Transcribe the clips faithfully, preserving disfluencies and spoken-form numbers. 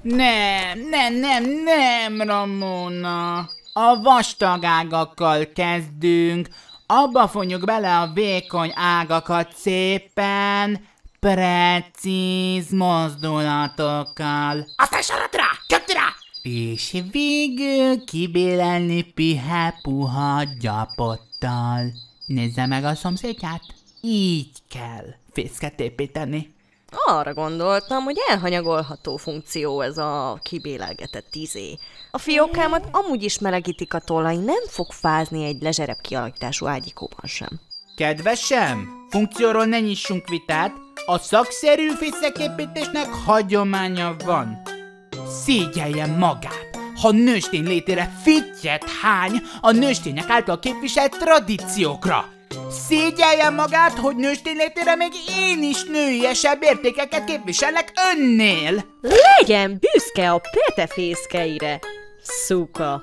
Nem, nem, nem, nem, Ramona. A vastag ágakkal kezdünk. Abba fonjuk bele a vékony ágakat szépen, precíz mozdulatokkal. Aztán sarat rá, köpd rá! És végül kibélelni pihe-puha gyapottal. Nézze meg a szomszédját. Így kell fészket építeni. Arra gondoltam, hogy elhanyagolható funkció ez a kibélelgetett izé. A fiókámat amúgy is melegítik a tollai, nem fog fázni egy lezserebb kialakítású ágyikóban sem. Kedvesem, funkcióról ne nyissunk vitát. A szakszerű fészeképítésnek hagyománya van. Szégyelje magát, ha nőstény létére fittyet hány a nőstények által képviselt tradíciókra. Szégyelje magát, hogy nőstény létére még én is nőiesebb értékeket képviselek önnél. Legyen büszke a petefészkeire, szuka.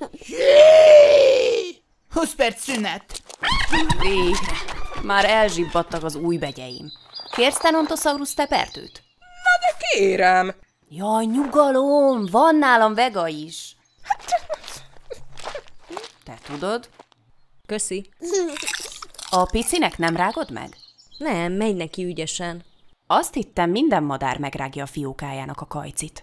húsz perc szünet. Végre. Már elzsibbadtak az új begyeim. Kérsz Tenontosaurus tepertőt? Na de kérem! Jaj, nyugalom, van nálam vega is. Te tudod? Köszi. A picinek nem rágod meg? Nem, megy neki ügyesen. Azt hittem, minden madár megrágja a fiókájának a kajcit.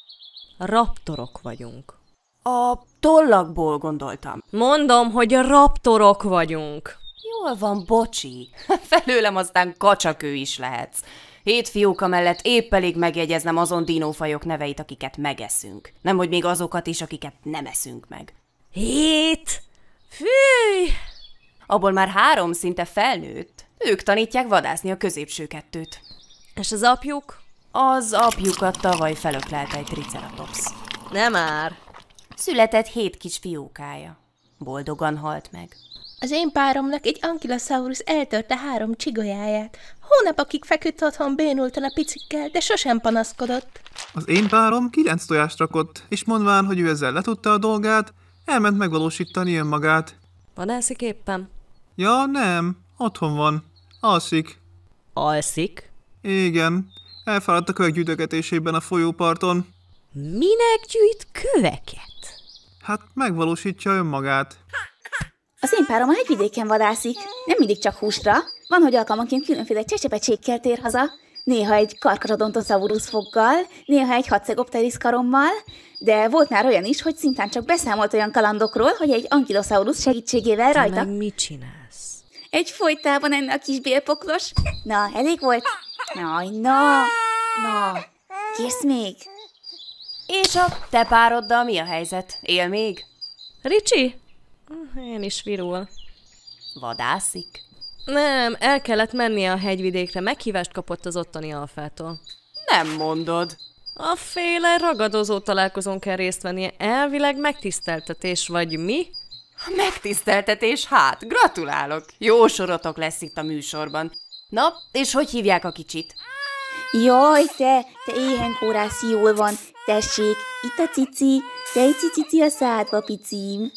Raptorok vagyunk. A tollakból gondoltam. Mondom, hogy a raptorok vagyunk. Jól van, bocsi. Felőlem aztán kacsakő is lehetsz. Hét fióka mellett épp elég megjegyeznem azon dinófajok neveit, akiket megeszünk. Nemhogy még azokat is, akiket nem eszünk meg. Hét! Fűj! Abból már három szinte felnőtt. Ők tanítják vadászni a középső kettőt. És az apjuk? Az apjukat tavaly felöklelte egy triceratops. Nem már. Született hét kis fiókája. Boldogan halt meg. Az én páromnak egy Ankylosaurus eltörte három csigolyáját. Hónapokig feküdt otthon bénultan a picikkel, de sosem panaszkodott. Az én párom kilenc tojást rakott, és mondván, hogy ő ezzel letudta a dolgát, elment megvalósítani önmagát. Vadászik éppen? Ja, nem. Otthon van. Alszik. Alszik? Igen. Elfáradt a kövek gyűjtögetésében a folyóparton. Minek gyűjt köveket? Hát megvalósítja önmagát. Az én párom a hegyvidéken vadászik. Nem mindig csak húsra. Van, hogy alkalmanként különféle csecsepecsékkel tér haza. Néha egy Carcharodontosaurus foggal, néha egy Hatzegopteris karommal, de volt már olyan is, hogy szintán csak beszámolt olyan kalandokról, hogy egy Ankylosaurus segítségével rajta. Te meg mit csinálsz? Egy folytában enne a kis bélpoklos. Na, elég volt? Naj, na, na, kérsz még? És a te pároddal mi a helyzet? Él még? Ricsi? Én is virul. Vadászik? Nem, el kellett mennie a hegyvidékre, meghívást kapott az ottani alfától. Nem mondod. A féle ragadozó találkozón kell részt vennie, elvileg megtiszteltetés, vagy mi? Megtiszteltetés, hát, gratulálok. Jó sorotok lesz itt a műsorban. Na, és hogy hívják a kicsit? Jaj, te, te éhenkórász, jól van. Tessék, itt a cici, te egy cici a szádba, picim.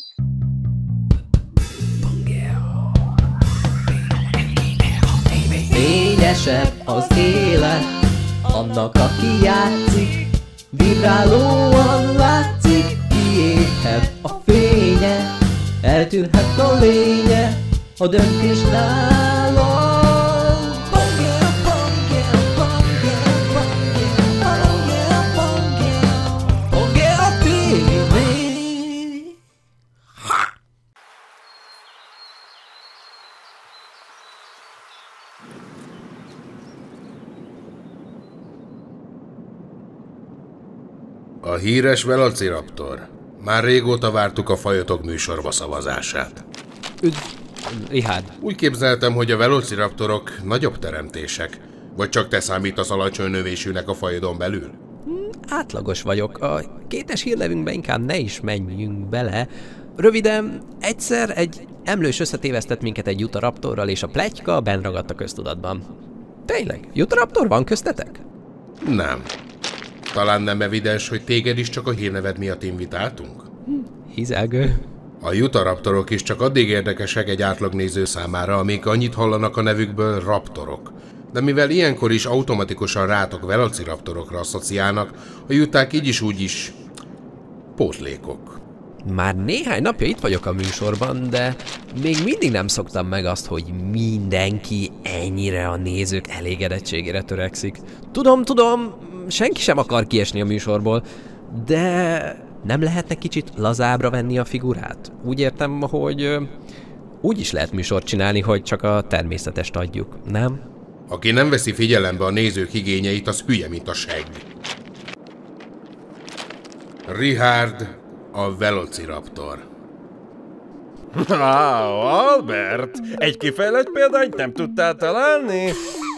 Fényesebb az élet, annak, aki játszik, vibrálóan látszik, kiéghet a fénye, eltűnhet a lénye, a döntés nála. A híres Velociraptor. Már régóta vártuk a fajotok műsorba szavazását. Üdv, Richard. Úgy képzeltem, hogy a velociraptorok nagyobb teremtések. Vagy csak te számítasz alacsony növésűnek a fajodon belül? Átlagos vagyok. A kétes hírlevünkbe inkább ne is menjünk bele. Röviden, egyszer egy emlős összetévesztett minket egy Utahraptorral, és a pletyka benn ragadt a köztudatban. Tényleg? Utahraptor van köztetek? Nem. Talán nem evidens, hogy téged is csak a hírneved miatt invitáltunk? Hizelgő. A Utahraptorok is csak addig érdekesek egy átlagnéző számára, amíg annyit hallanak a nevükből raptorok. De mivel ilyenkor is automatikusan rátok velociraptorokra asszociálnak, a juták így is úgy is pótlékok. Már néhány napja itt vagyok a műsorban, de még mindig nem szoktam meg azt, hogy mindenki ennyire a nézők elégedettségére törekszik. Tudom, tudom, senki sem akar kiesni a műsorból, de nem lehetne kicsit lazábbra venni a figurát? Úgy értem, hogy úgy is lehet műsort csinálni, hogy csak a természetest adjuk, nem? Aki nem veszi figyelembe a nézők igényeit, az hülye, mint a segg. Richard, a Velociraptor. Wow, Albert! Egy kifejlett példányt nem tudtál találni?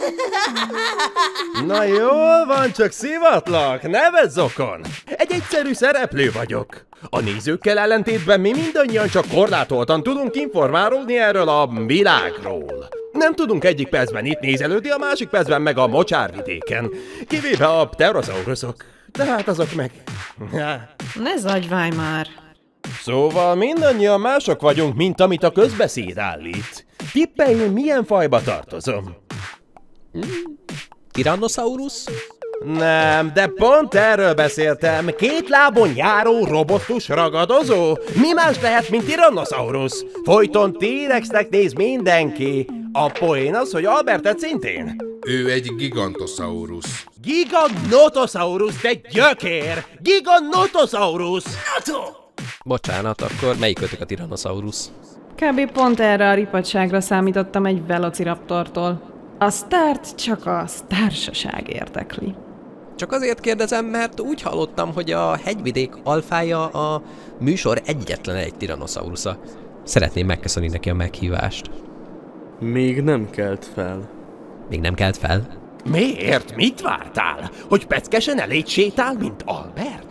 Na jól van, csak szivatlak, nevezz okon! Egy egyszerű szereplő vagyok. A nézőkkel ellentétben mi mindannyian csak korlátoltan tudunk informálódni erről a világról. Nem tudunk egyik percben itt nézelődni, a másik percben meg a mocsárvidéken. Kivéve a pterosaurusok. De hát azok meg... Ne zagyválj már! Szóval mindannyian mások vagyunk, mint amit a közbeszéd állít. Tippeljél, milyen fajba tartozom? Tyrannosaurus? Nem, de pont erről beszéltem. Két lábon járó robotus ragadozó? Mi más lehet, mint Tyrannosaurus? Folyton T-rexnek néz mindenki. A poén az, hogy Albertet szintén. Ő egy Gigantosaurus. Giganotosaurus, te gyökér! Giganotosaurus! Bocsánat, akkor melyikötök a Tyrannosaurus? Kb. Pont erre a ripatságra számítottam egy Velociraptortól. A sztárt csak a sztársaság érdekli. Csak azért kérdezem, mert úgy hallottam, hogy a hegyvidék alfája a műsor egyetlen egy Tyrannosaurusa. Szeretném megköszönni neki a meghívást. Még nem kelt fel. Még nem kelt fel? Miért? Mit vártál? Hogy peckesen elégy sétál, mint Albert?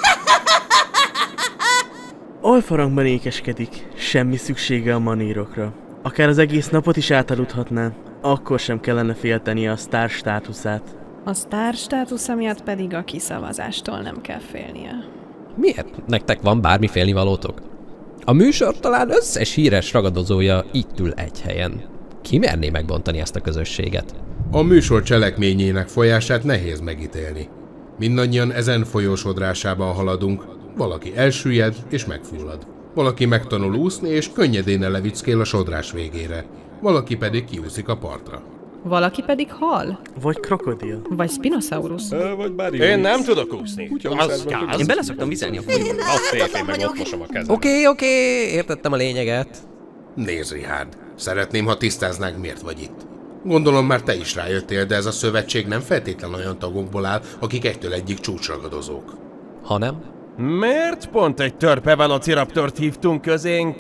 Alfarangban ékeskedik, semmi szüksége a manírokra. Akár az egész napot is átaludhatná, akkor sem kellene féltenie a sztár státuszát. A sztár státusza miatt pedig a kiszavazástól nem kell félnie. Miért? Nektek van bármi félnivalótok? A műsor talán összes híres ragadozója itt ül egy helyen. Ki merné megbontani ezt a közösséget? A műsor cselekményének folyását nehéz megítélni. Mindannyian ezen folyósodrásában haladunk, valaki elsüllyed és megfullad. Valaki megtanul úszni és könnyedén elevickél a sodrás végére. Valaki pedig kiúszik a partra. Valaki pedig hal. Vagy krokodil. Vagy Spinosaurus. Vagy bármi. Én nem tudok úszni. Az gáz. Én beleszoktam vizelni a folyóba. Azt én meg ott mosom a kezem. Oké, okay, oké, okay, értettem a lényeget. Nézd, Richard, szeretném, ha tisztáznánk, miért vagy itt. Gondolom már te is rájöttél, de ez a szövetség nem feltétlen olyan tagokból áll, akik egytől egyik csúcsragadozók. Hanem? Miért pont egy törpe Velociraptort hívtunk közénk?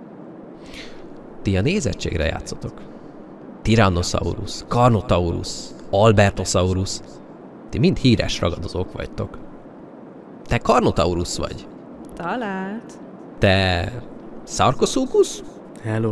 Ti a nézettségre játszotok. Tyrannosaurus, Carnotaurus, Albertosaurus. Ti mind híres ragadozók vagytok. Te Carnotaurus vagy. Talált. Te Sarcosuchus? Hello.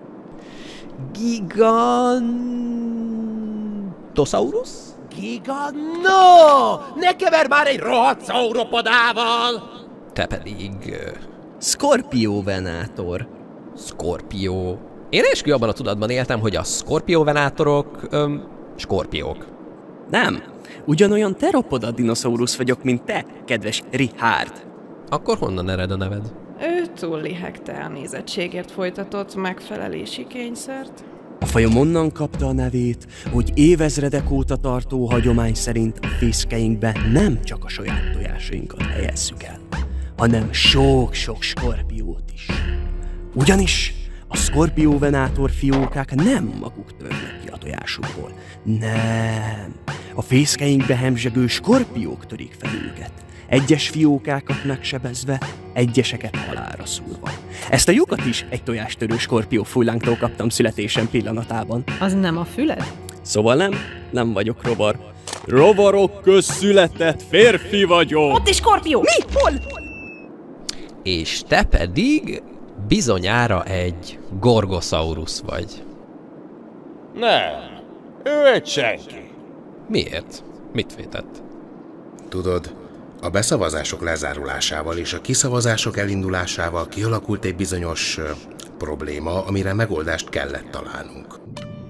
Gigantosaurus? Gigano! Ne kever már egy rohadt szauropodával! Te pedig... Uh... Scorpiovenator. Scorpio. Én eskü abban a tudatban éltem, hogy a Scorpiovenatorok... Öm, skorpiók. Nem. Ugyanolyan teropoda dinoszaurusz vagyok, mint te, kedves Richard. Akkor honnan ered a neved? Ő túl lihegte a nézettségért folytatott megfelelési kényszert. A fajom onnan kapta a nevét, hogy évezredek óta tartó hagyomány szerint a fészkeinkbe nem csak a saját tojásainkat helyezzük el, hanem sok-sok skorpiót is. Ugyanis a Scorpiovenator fiókák nem maguk törnek ki a tojásukból. Nem. A fészkeinkbe hemzsegő skorpiók törik fel őket. Egyes fiókákat megsebezve, egyeseket halálra szúrva. Ezt a lyukat is egy tojástörő skorpió fújlánktól kaptam születésem pillanatában. Az nem a füled? Szóval nem, nem vagyok rovar. Rovarok közszületett férfi vagyok. Ott is skorpió! Mi? Hol? És te pedig bizonyára egy Gorgosaurus vagy. Nem, ő egy senki. Miért? Mit vétett? Tudod, a beszavazások lezárulásával és a kiszavazások elindulásával kialakult egy bizonyos uh, probléma, amire megoldást kellett találnunk.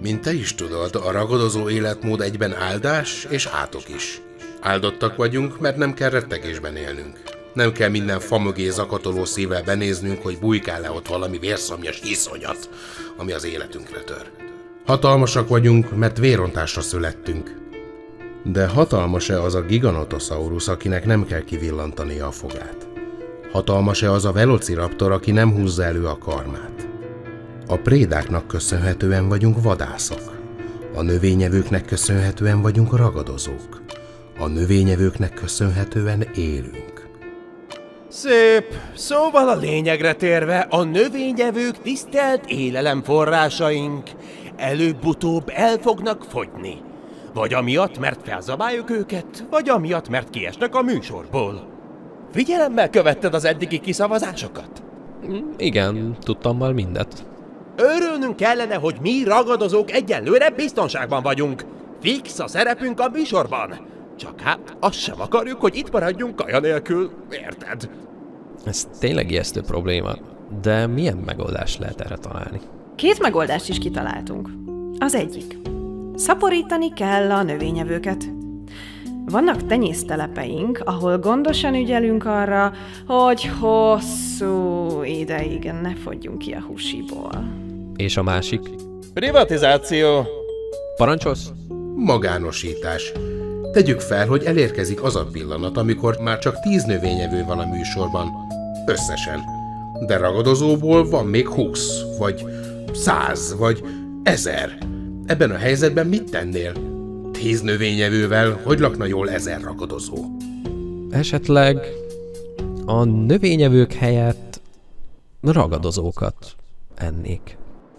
Mint te is tudod, a ragadozó életmód egyben áldás és átok is. Áldottak vagyunk, mert nem kell rettegésben élnünk. Nem kell minden fa mögé zakatoló szívvel benéznünk, hogy bujkál-e ott valami vérszomjas iszonyat, ami az életünkre tör. Hatalmasak vagyunk, mert vérontásra születtünk. De hatalmas-e az a Giganotosaurus, akinek nem kell kivillantania a fogát? Hatalmas-e az a Velociraptor, aki nem húzza elő a karmát? A prédáknak köszönhetően vagyunk vadászok. A növényevőknek köszönhetően vagyunk ragadozók. A növényevőknek köszönhetően élünk. Szép. Szóval a lényegre térve, a növényevők tisztelt élelemforrásaink. Előbb-utóbb el fognak fogyni. Vagy amiatt, mert felzabáljuk őket, vagy amiatt, mert kiesnek a műsorból. Figyelemmel követted az eddigi kiszavazásokat? Igen, tudtam már mindet. Örülnünk kellene, hogy mi ragadozók egyenlőre biztonságban vagyunk. Fix a szerepünk a műsorban. Csak hát azt sem akarjuk, hogy itt maradjunk kaja nélkül, érted? Ez tényleg ijesztő probléma, de milyen megoldást lehet erre találni? Két megoldást is kitaláltunk. Az egyik. Szaporítani kell a növényevőket. Vannak tenyésztelepeink, ahol gondosan ügyelünk arra, hogy hosszú ideig ne fogyjunk ki a húsiból. És a másik? Privatizáció. Parancsolsz? Magánosítás. Tegyük fel, hogy elérkezik az a pillanat, amikor már csak tíz növényevő van a műsorban. Összesen. De ragadozóból van még húsz, vagy száz, vagy ezer. Ebben a helyzetben mit tennél? Tíz növényevővel hogy lakna jól ezer ragadozó? Esetleg a növényevők helyett ragadozókat ennék.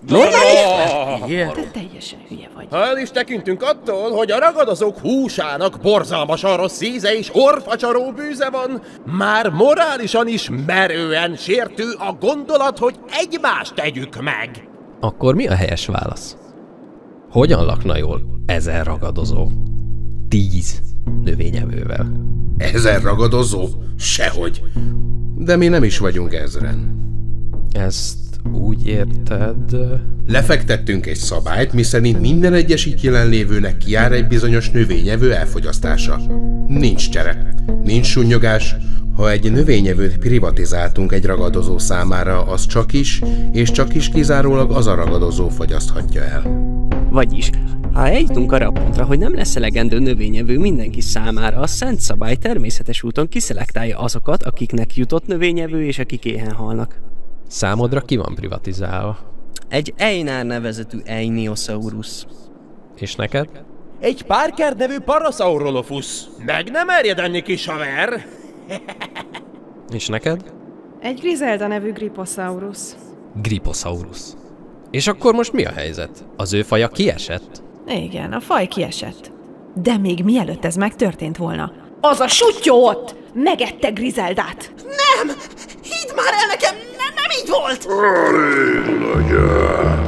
Te teljesen hülye vagy. El is tekintünk attól, hogy a ragadozók húsának borzalmasan rossz íze és orfacsaró bűze van. Már morálisan is merően sértő a gondolat, hogy egymást tegyük meg. Akkor mi a helyes válasz? Hogyan lakna jól ezer ragadozó? Tíz növényevővel. Ezer ragadozó? Sehogy. De mi nem is vagyunk ezren. Ezt úgy érted? Lefektettünk egy szabályt, miszerint minden egyes itt jelenlévőnek kijár egy bizonyos növényevő elfogyasztása. Nincs csere, nincs sunnyogás. Ha egy növényevőt privatizáltunk egy ragadozó számára, az csak is, és csak is kizárólag az a ragadozó fogyaszthatja el. Vagyis, ha eljutunk arra a pontra, hogy nem lesz elegendő növényevő mindenki számára, a szent szabály természetes úton kiszelektálja azokat, akiknek jutott növényevő és akik éhen halnak. Számodra ki van privatizálva? Egy Einar nevezetű Einiosaurus. És neked? Egy Parker nevű Parasaurolophus. Meg nem erjedenni, kis haver! És neked? Egy Griselda nevű Griposaurus. Griposaurus. És akkor most mi a helyzet? Az ő faja kiesett? Igen, a faj kiesett. De még mielőtt ez megtörtént volna, az a sutyó ott megette Griseldát. Nem! Hidd már el nekem, nem, nem így volt! Elég legyen!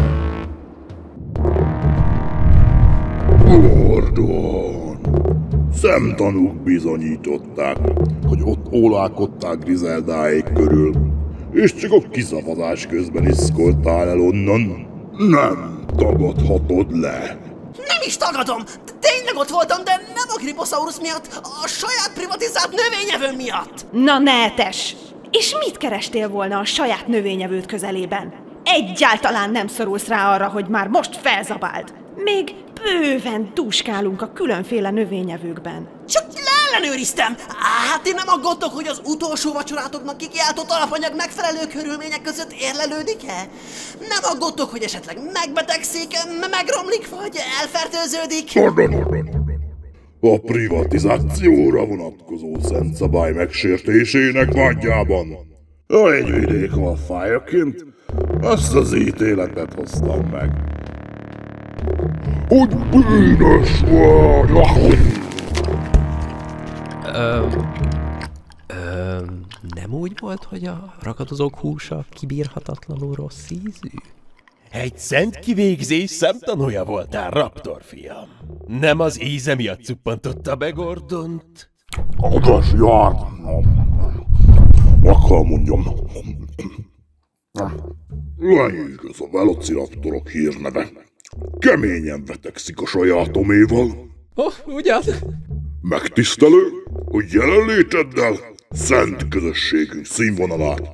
Gordon! Szemtanúk bizonyították, hogy ott ólálkodtál Griseldáék körül, és csak a kiszavazás közben iszkoltál el onnan. Nem tagadhatod le. Nem is tagadom! Tényleg ott voltam, de nem a Griposaurus miatt, a saját privatizált növényevő miatt! Na netes! És mit kerestél volna a saját növényevőd közelében? Egyáltalán nem szorulsz rá arra, hogy már most felzabáld. Még bőven dúskálunk a különféle növényevőkben. Csak leellenőriztem! Hát én nem aggódtok, hogy az utolsó vacsorátoknak kikiáltott alapanyag megfelelő körülmények között érlelődik-e? Nem aggódtok, hogy esetleg megbetegszik, megromlik, vagy elfertőződik? Pardon, pardon, pardon. A privatizációra vonatkozó szent szabály megsértésének vágyában a hegyvidék alfájaként azt az ítéletet hoztam meg, hogy bűnös vagy! Ö, ö, nem úgy volt, hogy a ragadozók húsa kibírhatatlanul rossz ízű? Egy szent kivégzés szemtanúja voltál, Raptor fiam. Nem az íze miatt cuppantotta be Gordont? Adas járt! Meg kell mondjam. Lenyűgöz a velociraptorok hírneve. keményen vetekszik a sajátoméval. Oh, ugyan? Megtisztelő, hogy jelenléteddel szent közösségünk színvonalát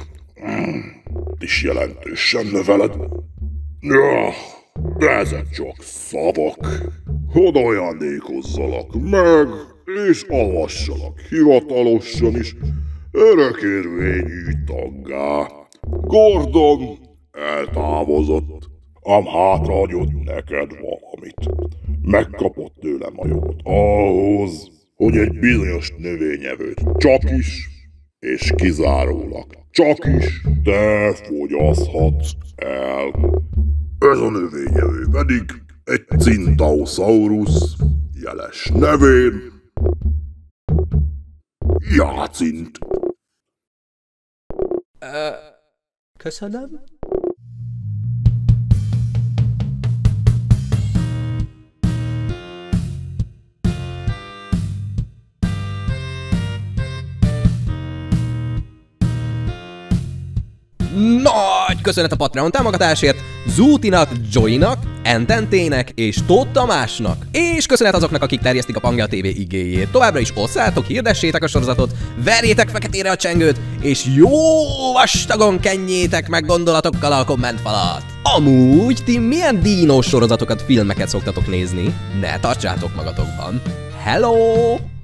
is jelentősen növeled. Ja, de ezek csak szavak. Hadd ajándékozzalak meg, és avassalak hivatalosan is örökérvényű taggá. Gordon eltávozott, ám hátrahagyott neked valamit. Megkapott tőlem a jogot ahhoz, hogy egy bizonyos növényevőt csak is, és kizárólag csak is te fogyaszthatsz el. Ez a növényevő pedig egy Cintaosaurus jeles nevén Jacint. Uh, köszönöm. Nagy köszönet a Patreon támogatásért Zútinak, Joynak, Ententének és Tóth Tamásnak. És köszönet azoknak, akik terjesztik a Pangea té vé igéjét. Továbbra is osszátok, hirdessétek a sorozatot, verjétek feketére a csengőt, és jó vastagon kenjétek meg gondolatokkal a kommentfalat. Amúgy, ti milyen dínós sorozatokat, filmeket szoktatok nézni? Ne tartsátok magatokban. Hello!